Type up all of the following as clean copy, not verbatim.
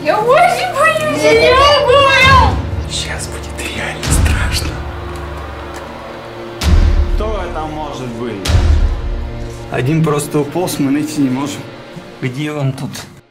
Я очень боюсь, я боюсь. Сейчас будет реально страшно. Кто это может быть? Один просто уполз, мы найти не можем. Где он тут?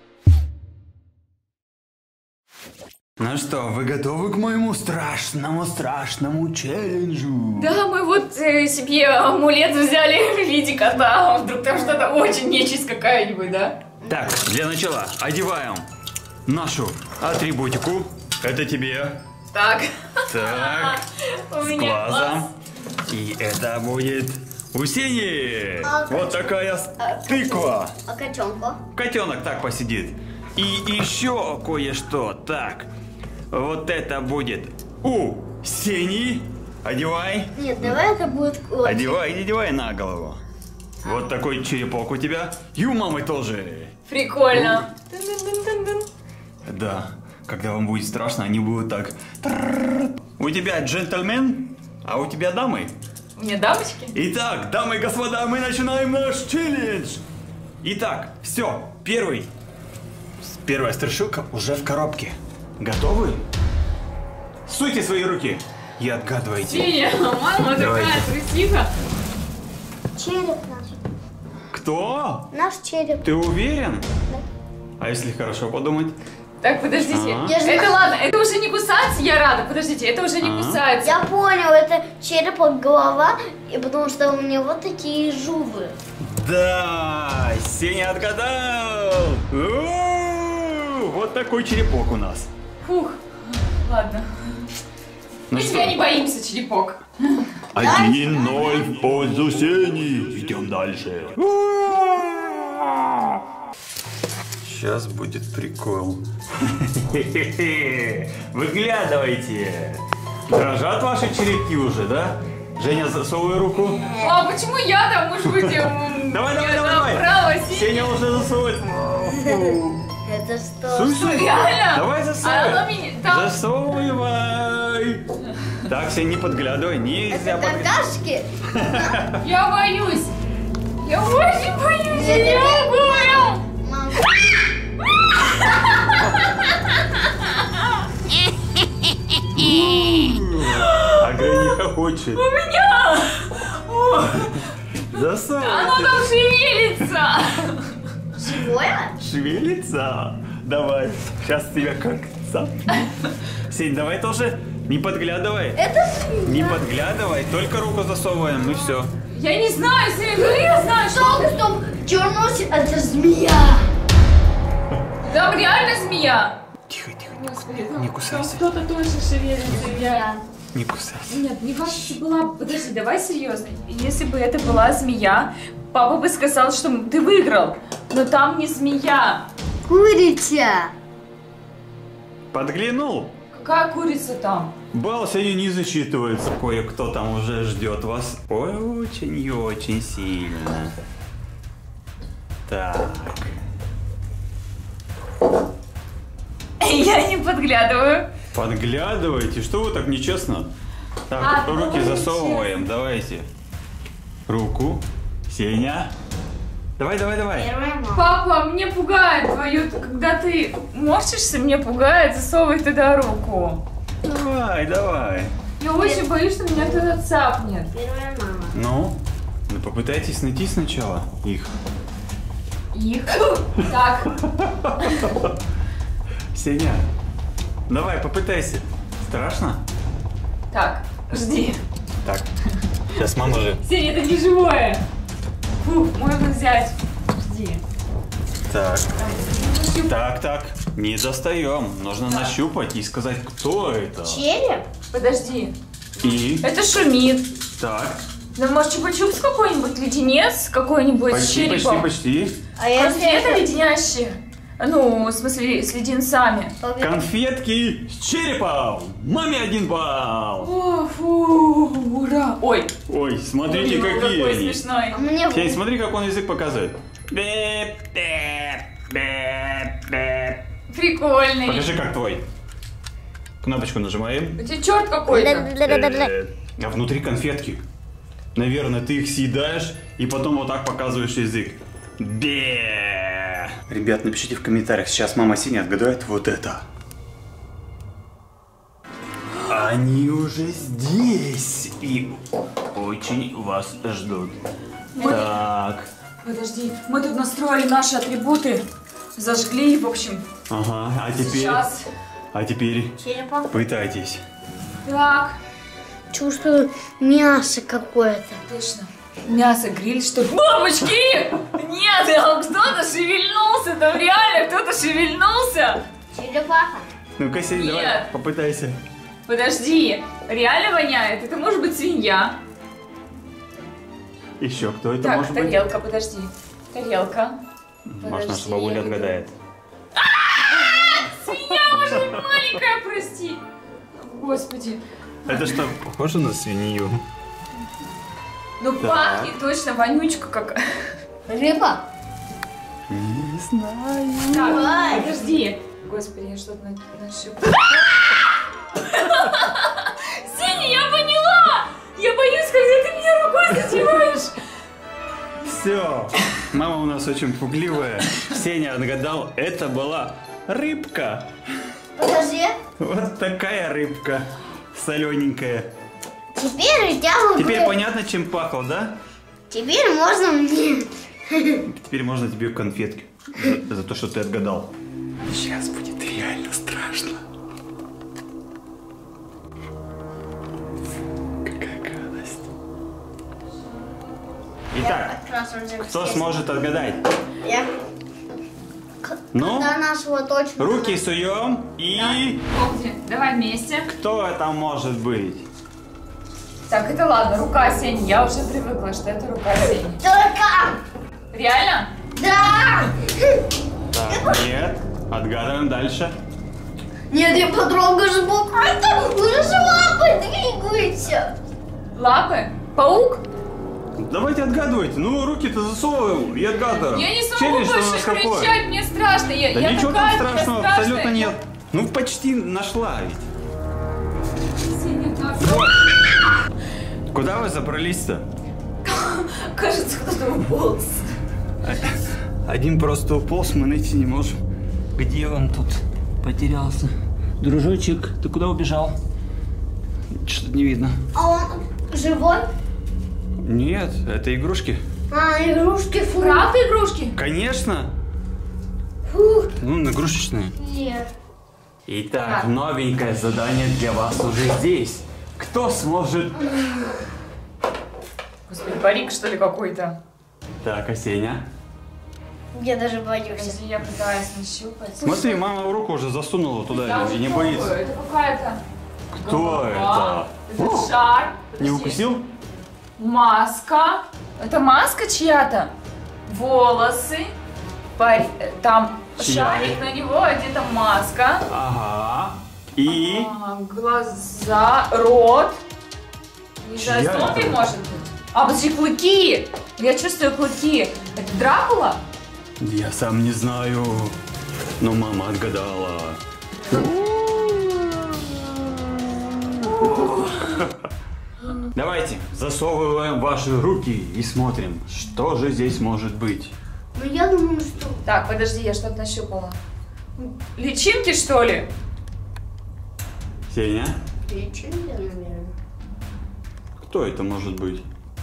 Ну что, вы готовы к моему страшному челленджу? Да, мы вот себе амулет взяли в виде кота. Вдруг там что-то очень нечисть какая-нибудь, да? Так, для начала одеваем нашу атрибутику. Это тебе. Так. Так, У с меня глазом. И это будет у Сени. Вот такая тыква. А котенку? Котенок так посидит. И еще кое-что. Так, вот это будет у Сени. Одевай. Нет, давай это будет кот. Одевай на голову. Вот такой черепок у тебя. И у мамы тоже. Прикольно. Да, когда вам будет страшно, они будут так. У тебя джентльмен, а у тебя дамы. У меня дамочки? Итак, дамы и господа, мы начинаем наш челлендж. Итак, все, первая страшилка уже в коробке. Готовы? Суйте свои руки и отгадывайте. Сеня, мама Давайте. такая трусиха. Череп наш. Кто? Наш череп. Ты уверен? А если хорошо подумать? Так, подождите. Ага. Я же Это ладно, это уже не кусается, я рада. Подождите, это уже не кусается. Я понял, это череп, голова, и потому что у него вот такие зубы. Да, Сеня отгадал. Вот такой черепок у нас. Фух, ладно. Ну Мы что? тебя не боимся, черепок. 1-0 в пользу Сени. Идем дальше. Сейчас будет прикол. Выглядывайте. Дрожат ваши черепки уже, да? Женя, засовывай руку. А почему я там, может быть, Давай. право, Сеня уже засовывает. Это что? Суй. Реально? Давай А оно засовывай. меня там... Засовывай. Так, Сень, не подглядывай. Нельзя Это подглядывать. какашки? Я боюсь. Я очень боюсь, Нет, я это- боюсь. Мам, А Грей хочет. У меня... Засовывай. Оно там шевелится. живое? Шевелится. Давай. Сейчас тебя как Сень, давай тоже. Не подглядывай. Это Не подглядывай. Только руку засовываем, и все. Я не знаю, Сеня, ну я знаю, что... Стоп. Черносик, это змея. Там реально змея. Тихо. Господи, Не кусайся. Кто-то точно шевелится. Я... Не кусайся. Нет, не важно, что была... Подожди, давай серьезно. Если бы это была змея, папа бы сказал, что ты выиграл. Но там не змея. Курица. Подглянул. Какая курица там? Балл сегодня не засчитывается. Кое-кто там уже ждет вас очень и очень сильно. Так. Я не подглядываю. Подглядывайте. Что вы так нечестно? Так, А, руки давай засовываем. Давайте. Руку. Сеня. Давай. Первая мама. Папа, мне пугает твою... Когда ты морщишься, мне пугает, засовывай туда руку. Давай. Я очень боюсь, что меня кто-то цапнет. Первая мама. Ну попытайтесь найти сначала их. Их. Так. Сеня, давай, попытайся. Страшно? Так, жди. Так, сейчас мама же. Сеня, это не живое. Фу, можно взять. Жди. Так, не достаем. Нужно нащупать и сказать, кто это. Череп? Подожди. И Это шумит. так, Ну, может, чупа-чупс какой-нибудь, леденец какой-нибудь с черепом? почти. А если Конфеты это... леденящие. Ну, в смысле, с леденцами. Конфетки с черепом. Маме 1 балл. О, фу, ура. Ой, Ой, смотрите, ой, какие какой они. смешной. Мне... Сень, смотри, как он язык показывает. Бэп. Прикольный. Покажи, как твой. Кнопочку нажимаем. У тебя черт какой-то. А внутри конфетки. Наверное, ты их съедаешь и потом вот так показываешь язык. Бе. Ребят, напишите в комментариях, сейчас мама Сеня отгадает вот это. Они уже здесь и очень вас ждут. Так. Подожди, мы тут настроили наши атрибуты. Зажгли, в общем. Ага, а теперь... Сейчас. А теперь Черепа. пытайтесь. Так, Чувствую мясо какое-то. точно. Мясо гриль, что ли? Бабочки! Нет, кто-то шевельнулся, там реально кто-то шевельнулся. Черепаха. Ну-ка, Сень, давай, Нет. попытайся. Подожди, реально воняет? Это может быть свинья. Еще кто это Так, может быть? тарелка, подожди. Тарелка. Может, наша Подожди, бабуля я отгадает. Свинья, может быть, маленькая, прости. Господи. Это что, похоже на свинью? Ну, пахнет точно вонючка какая. Рыба. Не знаю. Так, Давай. подожди. Господи, я что-то нащупала. Сеня, я поняла! Я боюсь, когда ты меня рукой задеваешь. Все. Мама у нас очень пугливая. Сеня отгадал, это была рыбка. Подожди. Вот такая рыбка. Солененькая. Теперь я могу... Теперь понятно, чем пахло, да? Теперь можно мне... Теперь можно тебе конфетки за то, что ты отгадал. Сейчас будет реально страшно. Какая гадость. Итак, кто сможет отгадать? Я... Ну, До нашего точно... руки суем и... Помни, давай вместе. Кто это может быть? Так, это ладно, рука Сени. Я уже привыкла, что это рука Сени. Только! Реально? Да! Так, нет. Отгадываем дальше. Нет, я потрогаю сбоку. Это уже лапы двигаются. Лапы? Паук? Давайте отгадывайте. Ну, руки-то засовываем и отгадываем. Я не смогу Челлендж у нас больше какой? кричать, мне страшно. Да я ничего там такая страшного, страшная. абсолютно нет. Ну, почти нашла ведь. Сеня, так. Куда вы забрались-то? Кажется, кто-то уполз. Один просто уполз, мы найти не можем. Где он тут потерялся? Дружочек, ты куда убежал? Что-то не видно. А он живой? Нет, это игрушки. А, игрушки фу. Правда игрушки? Конечно. Фу. Ну, игрушечные. Нет. Итак, Так. новенькое задание для вас уже здесь. Кто сможет... Господи, парик что ли какой-то? Так, а Сеня? Я даже боюсь. Подожди, я пытаюсь нащупать. Смотри, мама руку уже засунула туда Я и уже не пробую. боится. Это какая-то... Кто голова. это? Это шар. Не Подожди. укусил? Маска. Это маска чья-то? Волосы. Там Чья? шарик на него, а где-то маска. Ага. И... Глаза, рот. Не знаю, Чья зомби это? может быть. А, подожди, клыки. Я чувствую клыки. Это Дракула? Я сам не знаю, но мама отгадала. Давайте, засовываем ваши руки и смотрим, что же здесь может быть. Ну я думаю, что... Так, подожди, я что-то нащупала. Личинки, что ли? Сеня, Личинки, наверное. кто это может быть?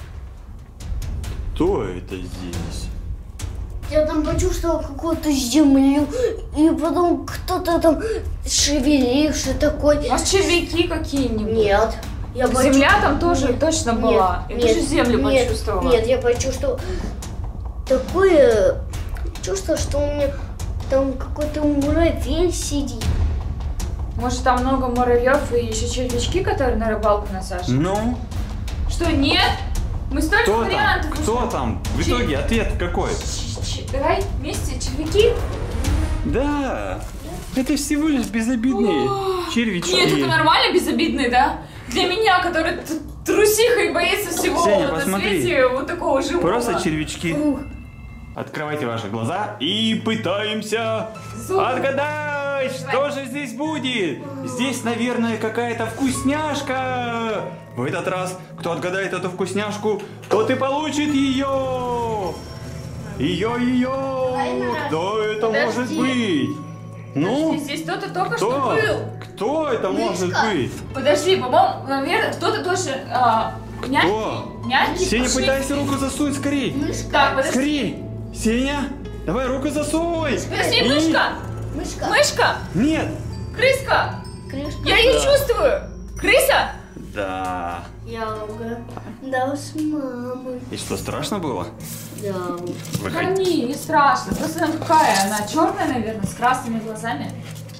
Кто это здесь? Я там почувствовала какую-то землю, и потом кто-то там шевелился такой. Может, червяки какие-нибудь? Нет. Я Земля там тоже точно была. Нет, Я тоже землю нет, почувствовала. Нет, я почувствовала такое чувство, что у меня там какой-то муравей сидит. Может, там много муравьев и еще червячки, которые на рыбалку насажены? Ну, Что, нет? Мы столько кто там? вариантов. Кто там? В итоге ответ какой? Давай вместе, червяки. Да, это всего лишь безобидные червячки. Нет, это нормально безобидные, да? Для меня, который трусиха и боится всего Сеня, на посмотри. свете вот такого живого. Просто червячки. Открывайте ваши глаза и пытаемся отгадать, что же здесь будет. Здесь, наверное, какая-то вкусняшка. В этот раз, кто отгадает эту вкусняшку, тот и получит ее. Ее-ее! Кто это может быть? Ну? Здесь кто-то только что был. Кто это может быть? Подожди, по-моему, наверное, кто-то тоже мягкий. Сеня, пытайся руку засунуть скорей. Так, подожди. Скорей! Сеня, давай руку засунь. Подожди, мышка. Мышка. Нет. Крыска. Крышка. Я ее чувствую. Крыса? Да. Я угадал с мамой. И что, страшно было? Да. Да не страшно. Просто она какая? Она черная, наверное, с красными глазами.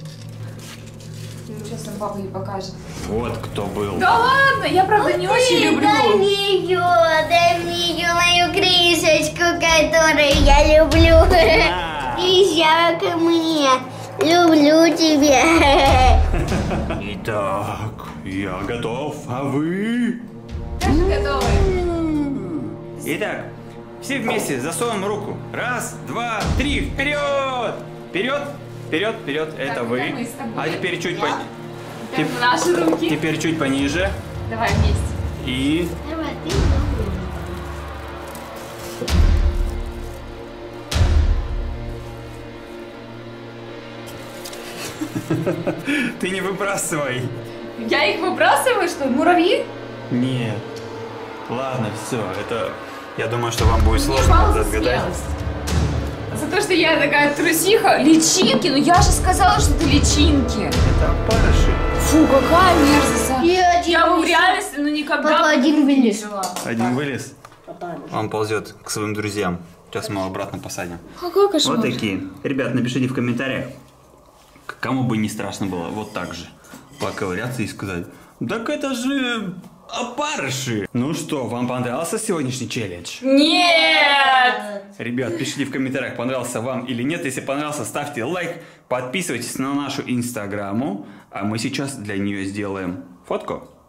Сейчас нам папа ей покажет. Вот кто был. Да ладно, я правда не очень люблю. Дай мне ее, мою крысочку, которую я люблю. Езжай ко мне. Люблю тебя. Итак, я готов, а вы? Тоже готовы? Итак, все вместе засовываем руку. Раз, два, три, вперед! Вперед, вперед, вперед. Это Так, вы. это мы с тобой. А теперь чуть Это наши руки. теперь чуть пониже. Давай вместе. И Давай, ты добрый. ты не выбрасывай. Я их выбрасываю, что муравьи? Нет. Ладно, все. Это. Я думаю, что вам будет Мне сложно мало это за отгадать. смелость. За то, что я такая трусиха. Личинки? Ну я же сказала, что это личинки. Это опарыши. Фу, какая мерзость. Я бы в вылез. реальности, ну никогда Папа, бы один не вылез. жила. Один вылез. Папа. Он ползет к своим друзьям. Сейчас мы его обратно посадим. Какой кошмар. Вот такие. Ребят, напишите в комментариях, кому бы не страшно было вот так же поковыряться и сказать: так это же опарыши. Ну что, вам понравился сегодняшний челлендж? Нет! Ребят, пишите в комментариях, понравился вам или нет. Если понравился, ставьте лайк, подписывайтесь на нашу инстаграму, а мы сейчас для нее сделаем фотку.